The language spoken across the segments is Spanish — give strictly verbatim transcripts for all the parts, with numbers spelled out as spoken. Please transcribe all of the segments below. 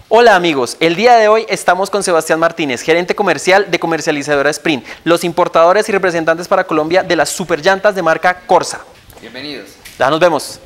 Hola amigos, el día de hoy estamos con Sebastián Martínez, gerente comercial de Comercializadora Sprint, los importadores y representantes para Colombia de las superllantas de marca Corsa. Bienvenidos. Ya nos vemos.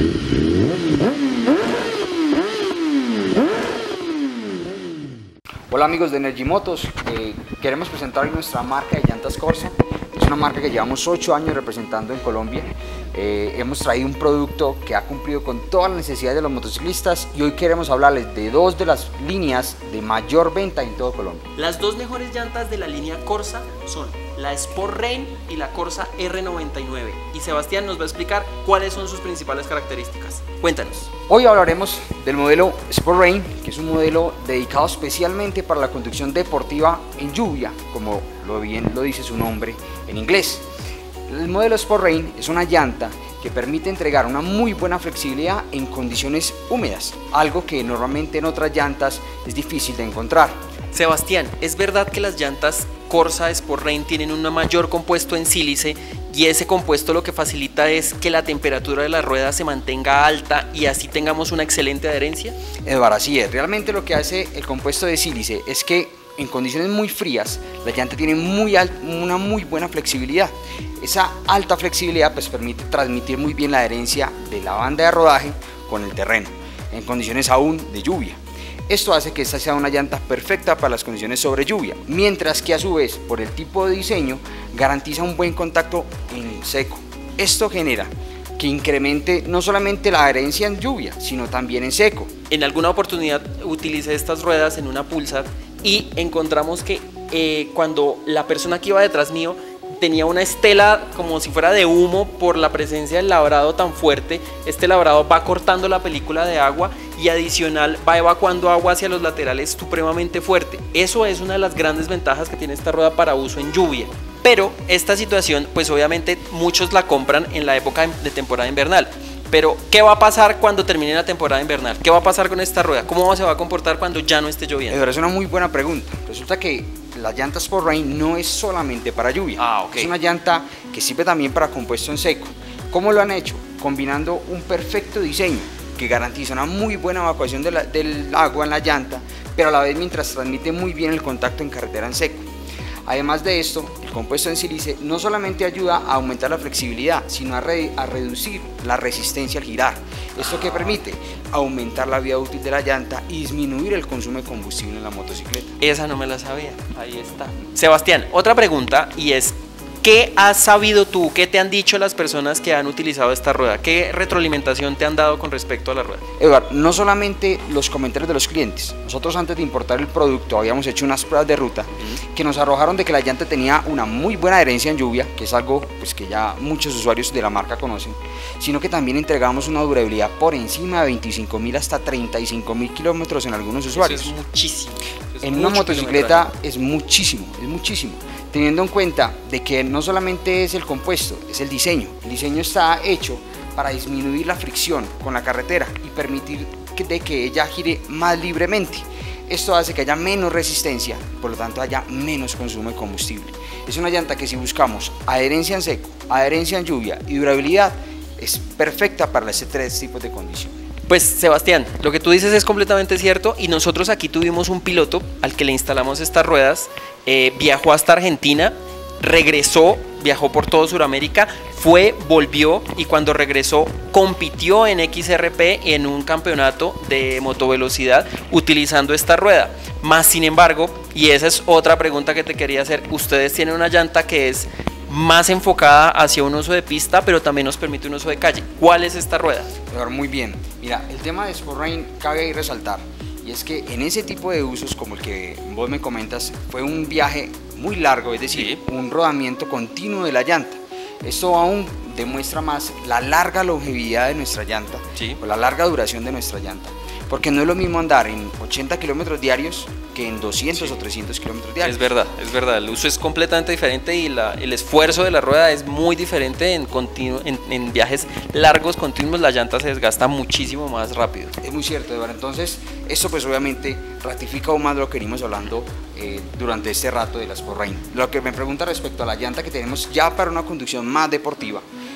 Hola amigos de Energy Motos, eh, queremos presentar nuestra marca de llantas Corsa. Es una marca que llevamos ocho años representando en Colombia. Eh, hemos traído un producto que ha cumplido con todas las necesidades de los motociclistas y hoy queremos hablarles de dos de las líneas de mayor venta en todo Colombia. Las dos mejores llantas de la línea Corsa son la Sport Rain y la Corsa R noventa y nueve, y Sebastián nos va a explicar cuáles son sus principales características. Cuéntanos. Hoy hablaremos del modelo Sport Rain, que es un modelo dedicado especialmente para la conducción deportiva en lluvia, como lo bien lo dice su nombre en inglés. El modelo Sport Rain es una llanta que permite entregar una muy buena flexibilidad en condiciones húmedas, algo que normalmente en otras llantas es difícil de encontrar. Sebastián, ¿es verdad que las llantas Corsa Sport Rain tienen un mayor compuesto en sílice y ese compuesto lo que facilita es que la temperatura de la rueda se mantenga alta y así tengamos una excelente adherencia? Eduardo, así es. Realmente lo que hace el compuesto de sílice es que en condiciones muy frías la llanta tiene muy una muy buena flexibilidad. Esa alta flexibilidad pues permite transmitir muy bien la adherencia de la banda de rodaje con el terreno en condiciones aún de lluvia. Esto hace que esta sea una llanta perfecta para las condiciones sobre lluvia, mientras que a su vez por el tipo de diseño garantiza un buen contacto en seco. Esto genera que incremente no solamente la adherencia en lluvia, sino también en seco. En alguna oportunidad utilicé estas ruedas en una Pulsar y encontramos que eh, cuando la persona que iba detrás mío tenía una estela como si fuera de humo por la presencia del labrado tan fuerte. Este labrado va cortando la película de agua y adicional va evacuando agua hacia los laterales supremamente fuerte. Eso es una de las grandes ventajas que tiene esta rueda para uso en lluvia. Pero esta situación pues obviamente muchos la compran en la época de temporada invernal. Pero ¿qué va a pasar cuando termine la temporada invernal? ¿Qué va a pasar con esta rueda? ¿Cómo se va a comportar cuando ya no esté lloviendo? Es una muy buena pregunta. Resulta que la llanta Sport Rain no es solamente para lluvia. Ah, okay. Es una llanta que sirve también para compuesto en seco. ¿Cómo lo han hecho? Combinando un perfecto diseño que garantiza una muy buena evacuación de la, del agua en la llanta, pero a la vez mientras transmite muy bien el contacto en carretera en seco. Además de esto, el compuesto en sílice no solamente ayuda a aumentar la flexibilidad, sino a, re a reducir la resistencia al girar. ¿Esto qué permite? Aumentar la vida útil de la llanta y disminuir el consumo de combustible en la motocicleta. Esa no me la sabía, ahí está. Sebastián, otra pregunta y es, ¿qué has sabido tú? ¿Qué te han dicho las personas que han utilizado esta rueda? ¿Qué retroalimentación te han dado con respecto a la rueda? Eduardo, no solamente los comentarios de los clientes. Nosotros antes de importar el producto habíamos hecho unas pruebas de ruta uh-huh. que nos arrojaron de que la llanta tenía una muy buena adherencia en lluvia, que es algo pues, que ya muchos usuarios de la marca conocen, sino que también entregamos una durabilidad por encima de veinticinco mil hasta treinta y cinco mil kilómetros en algunos usuarios. Eso es muchísimo. Eso en es una motocicleta es muchísimo, es muchísimo. Teniendo en cuenta de que no solamente es el compuesto, es el diseño. El diseño está hecho para disminuir la fricción con la carretera y permitir que, de que ella gire más libremente. Esto hace que haya menos resistencia, por lo tanto haya menos consumo de combustible. Es una llanta que si buscamos adherencia en seco, adherencia en lluvia y durabilidad, es perfecta para estos tres tipos de condiciones. Pues Sebastián, lo que tú dices es completamente cierto y nosotros aquí tuvimos un piloto al que le instalamos estas ruedas, eh, viajó hasta Argentina, regresó, viajó por todo Sudamérica, fue, volvió y cuando regresó compitió en X R P en un campeonato de motovelocidad utilizando esta rueda. Más sin embargo, y esa es otra pregunta que te quería hacer, ustedes tienen una llanta que es más enfocada hacia un uso de pista, pero también nos permite un uso de calle. ¿Cuál es esta rueda? Muy bien, mira, el tema de Sport Rain cabe ahí resaltar, y es que en ese tipo de usos como el que vos me comentas, fue un viaje muy largo, es decir, sí. un rodamiento continuo de la llanta. Esto aún demuestra más la larga longevidad de nuestra llanta, sí. o la larga duración de nuestra llanta, porque no es lo mismo andar en ochenta kilómetros diarios que en doscientos sí. o trescientos kilómetros diarios. Es verdad, es verdad, el uso es completamente diferente y la, el esfuerzo de la rueda es muy diferente en, continu, en, en viajes largos, continuos, la llanta se desgasta muchísimo más rápido. Es muy cierto, Eduardo. Entonces, esto pues obviamente ratifica aún más lo que venimos hablando eh, durante este rato de la Sport Rain. Lo que me pregunta respecto a la llanta que tenemos ya para una conducción más deportiva,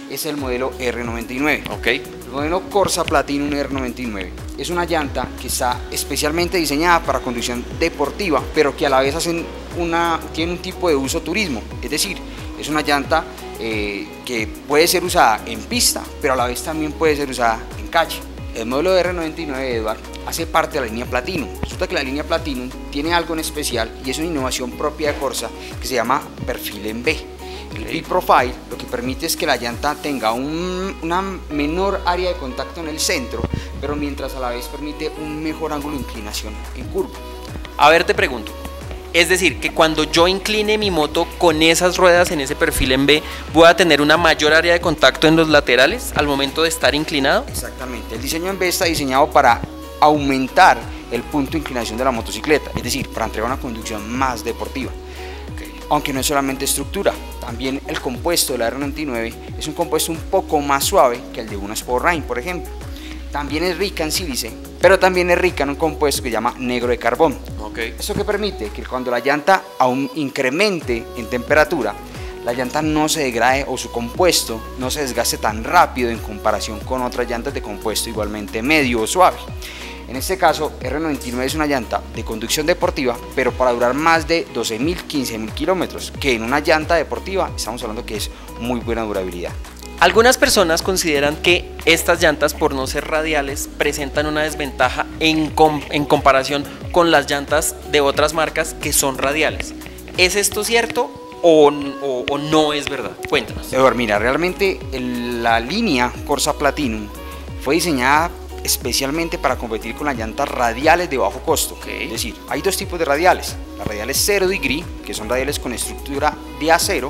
es el modelo R noventa y nueve. Ok. El modelo Corsa Platinum R noventa y nueve es una llanta que está especialmente diseñada para conducción deportiva, pero que a la vez hacen una, tiene un tipo de uso turismo, es decir, es una llanta eh, que puede ser usada en pista, pero a la vez también puede ser usada en calle. El modelo R noventa y nueve, Edward, hace parte de la línea Platinum. Resulta que la línea Platinum tiene algo en especial y es una innovación propia de Corsa que se llama perfil en V. El V-Profile lo que permite es que la llanta tenga un, una menor área de contacto en el centro, pero mientras a la vez permite un mejor ángulo de inclinación en curva. A ver, te pregunto, es decir, que cuando yo incline mi moto con esas ruedas en ese perfil en V, ¿voy a tener una mayor área de contacto en los laterales al momento de estar inclinado? Exactamente, el diseño en V está diseñado para aumentar el punto de inclinación de la motocicleta, es decir, para entregar una conducción más deportiva. Aunque no es solamente estructura, también el compuesto de la R noventa y nueve es un compuesto un poco más suave que el de una Sportline, por ejemplo. También es rica en sílice, pero también es rica en un compuesto que se llama negro de carbón. Okay. Esto que permite que cuando la llanta aún incremente en temperatura, la llanta no se degrade o su compuesto no se desgaste tan rápido en comparación con otras llantas de compuesto igualmente medio o suave. En este caso, R noventa y nueve es una llanta de conducción deportiva, pero para durar más de doce mil, quince mil kilómetros, que en una llanta deportiva estamos hablando que es muy buena durabilidad. Algunas personas consideran que estas llantas, por no ser radiales, presentan una desventaja en, com en comparación con las llantas de otras marcas que son radiales. ¿Es esto cierto o, o, o no es verdad? Cuéntanos. Eduardo, mira, realmente el, la línea Corsa Platinum fue diseñada especialmente para competir con las llantas radiales de bajo costo. Okay. Es decir, hay dos tipos de radiales: las radiales cero degree, que son radiales con estructura de acero,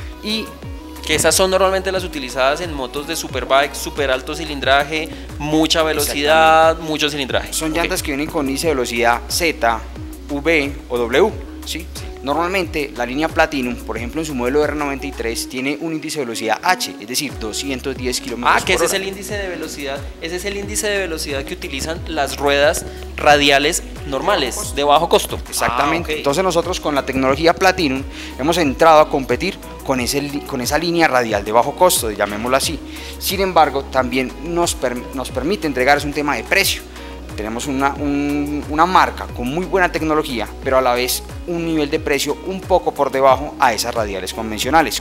y que esas son normalmente las utilizadas en motos de superbike, super alto cilindraje, mucha velocidad, mucho cilindraje. Son okay. llantas que vienen con índice de velocidad Z, V o W, ¿sí? Sí. Normalmente la línea Platinum, por ejemplo en su modelo R noventa y tres, tiene un índice de velocidad H, es decir, doscientos diez kilómetros por hora. Ah, que ese es el índice de velocidad, ese es el índice de velocidad que utilizan las ruedas radiales normales, de bajo costo. Exactamente. Ah, okay. Entonces nosotros con la tecnología Platinum hemos entrado a competir con, ese, con esa línea radial de bajo costo, llamémoslo así. Sin embargo, también nos, per, nos permite entregar, es un tema de precio. Tenemos una, un, una marca con muy buena tecnología, pero a la vez un nivel de precio un poco por debajo a esas radiales convencionales.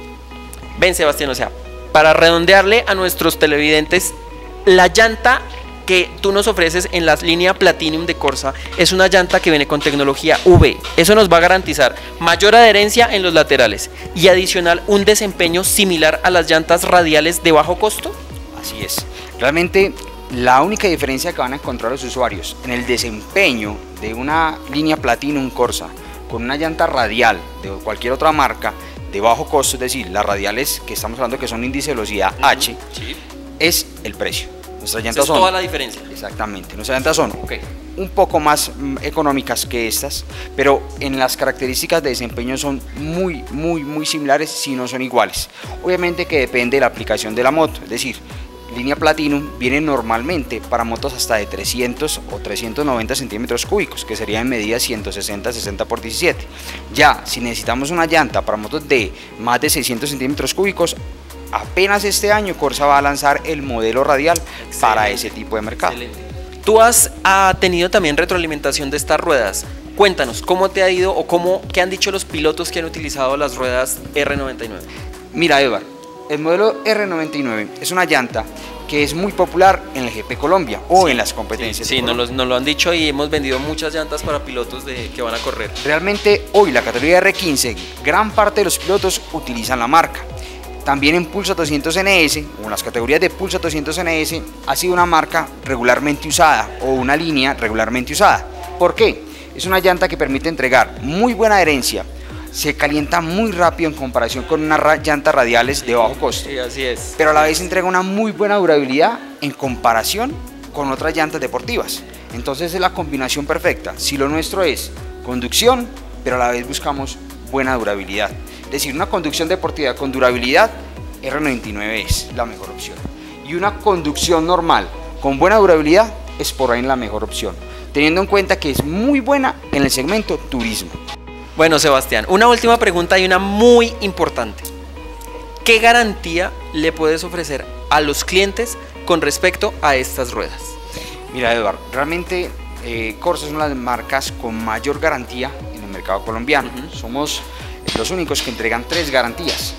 Ven, Sebastián, o sea, para redondearle a nuestros televidentes, la llanta que tú nos ofreces en la línea Platinum de Corsa es una llanta que viene con tecnología V. Eso nos va a garantizar mayor adherencia en los laterales y adicional un desempeño similar a las llantas radiales de bajo costo. Así es. Realmente la única diferencia que van a encontrar los usuarios en el desempeño de una línea Platinum Corsa con una llanta radial de cualquier otra marca de bajo costo, es decir, las radiales que estamos hablando que son índice de velocidad H, sí, es el precio. Nuestras llantas es son toda la diferencia. Exactamente. Nuestras llantas son okay. un poco más mm, económicas que estas, pero en las características de desempeño son muy, muy, muy similares, si no son iguales. Obviamente que depende de la aplicación de la moto, es decir, línea Platinum viene normalmente para motos hasta de trescientos o trescientos noventa centímetros cúbicos, que sería en medida ciento sesenta, sesenta por diecisiete. Ya, si necesitamos una llanta para motos de más de seiscientos centímetros cúbicos, apenas este año Corsa va a lanzar el modelo radial Excelente. Para ese tipo de mercado. Excelente. Tú has ha tenido también retroalimentación de estas ruedas. Cuéntanos, ¿cómo te ha ido o cómo, qué han dicho los pilotos que han utilizado las ruedas R noventa y nueve? Mira, Edward, el modelo R noventa y nueve es una llanta que es muy popular en el G P Colombia o sí, en las competencias. Sí, sí nos, lo, nos lo han dicho y hemos vendido muchas llantas para pilotos de, que van a correr. Realmente hoy la categoría R quince, gran parte de los pilotos utilizan la marca. También en Pulsar doscientos N S o en las categorías de Pulsar doscientos N S ha sido una marca regularmente usada o una línea regularmente usada. ¿Por qué? Es una llanta que permite entregar muy buena adherencia, se calienta muy rápido en comparación con unas ra llantas radiales de bajo costo. Sí, así es. Pero a la vez entrega una muy buena durabilidad en comparación con otras llantas deportivas. Entonces es la combinación perfecta. Si lo nuestro es conducción, pero a la vez buscamos buena durabilidad. Es decir, una conducción deportiva con durabilidad, R noventa y nueve es la mejor opción. Y una conducción normal con buena durabilidad, Sportline la mejor opción, teniendo en cuenta que es muy buena en el segmento turismo. Bueno, Sebastián, una última pregunta y una muy importante. ¿Qué garantía le puedes ofrecer a los clientes con respecto a estas ruedas? Mira, Eduardo, realmente eh, Corsa es una de las marcas con mayor garantía en el mercado colombiano. Uh-huh. Somos los únicos que entregan tres garantías.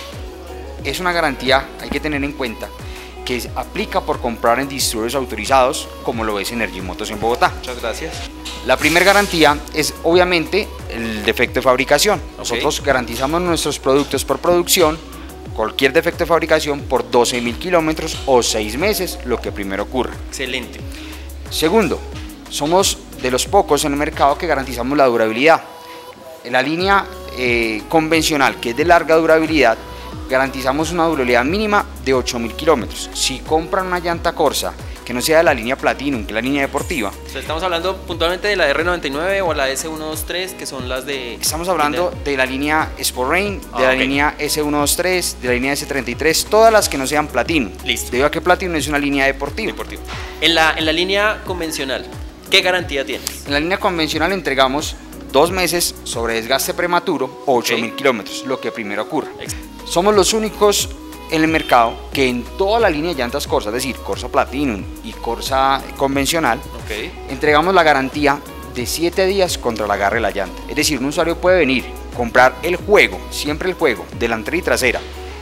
Es una garantía, hay que tener en cuenta, que se aplica por comprar en distribuidores autorizados, como lo es Energy Motos en Bogotá. Muchas gracias. La primera garantía es obviamente el defecto de fabricación. Okay. Nosotros garantizamos nuestros productos por producción, cualquier defecto de fabricación por doce mil kilómetros o seis meses, lo que primero ocurra. Excelente. Segundo, somos de los pocos en el mercado que garantizamos la durabilidad. En la línea eh, convencional, que es de larga durabilidad, garantizamos una durabilidad mínima de ocho mil kilómetros. Si compran una llanta Corsa que no sea de la línea Platinum, que es la línea deportiva. O sea, estamos hablando puntualmente de la R noventa y nueve o la S ciento veintitrés, que son las de... Estamos hablando de, de la línea Sport Rain, de ah, la okay. línea S ciento veintitrés, de la línea S treinta y tres, todas las que no sean Platinum. Listo. Debido a que Platinum es una línea deportiva. Deportivo. En la, en la línea convencional, ¿qué garantía tienes? En la línea convencional entregamos dos meses sobre desgaste prematuro o ocho mil okay. kilómetros, lo que primero ocurra. Exacto. Somos los únicos en el mercado que en toda la línea de llantas Corsa, es decir, Corsa Platinum y Corsa convencional, okay. entregamos la garantía de siete días contra el agarre de la llanta. Es decir, un usuario puede venir, comprar el juego, siempre el juego, delantera y trasera,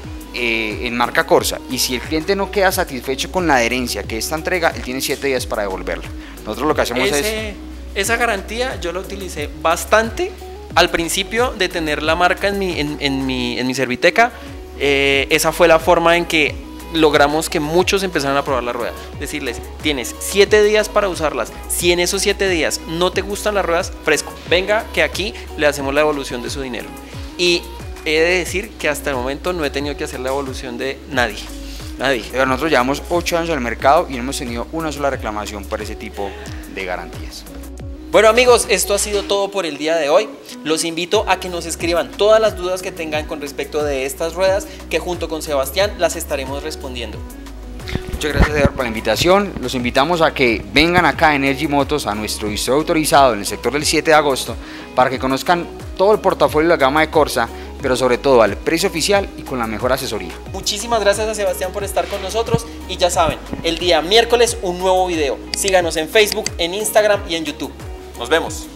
eh, en marca Corsa, y si el cliente no queda satisfecho con la adherencia que esta entrega, él tiene siete días para devolverla. Nosotros lo que hacemos Ese, es... Esa garantía yo la utilicé bastante al principio de tener la marca en mi, en, en mi, en mi Serviteca. Eh, esa fue la forma en que logramos que muchos empezaran a probar la rueda. Decirles, tienes siete días para usarlas. Si en esos siete días no te gustan las ruedas, fresco, venga que aquí le hacemos la devolución de su dinero. Y he de decir que hasta el momento no he tenido que hacer la devolución de nadie. Nadie. Pero nosotros llevamos ocho años en el mercado y no hemos tenido una sola reclamación por ese tipo de garantías. Bueno amigos, esto ha sido todo por el día de hoy. Los invito a que nos escriban todas las dudas que tengan con respecto de estas ruedas, que junto con Sebastián las estaremos respondiendo. Muchas gracias Eduardo por la invitación. Los invitamos a que vengan acá a Energy Motos, a nuestro distribuidor autorizado en el sector del siete de agosto, para que conozcan todo el portafolio de la gama de Corsa, pero sobre todo al precio oficial y con la mejor asesoría. Muchísimas gracias a Sebastián por estar con nosotros y ya saben, el día miércoles un nuevo video. Síganos en Facebook, en Instagram y en YouTube. Nos vemos.